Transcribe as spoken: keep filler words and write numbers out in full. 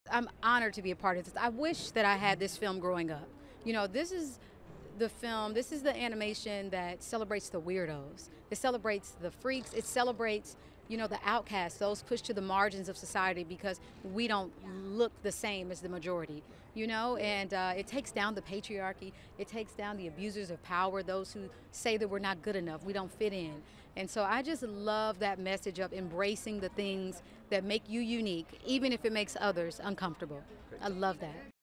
I'm honored to be a part of this. I wish that I had this film growing up. You know, this is the film, this is the animation that celebrates the weirdos. It celebrates the freaks. It celebrates, you know, the outcasts, those pushed to the margins of society because we don't look the same as the majority, you know, and uh, it takes down the patriarchy. It takes down the abusers of power, those who say that we're not good enough, we don't fit in. And so I just love that message of embracing the things that make you unique, even if it makes others uncomfortable. I love that.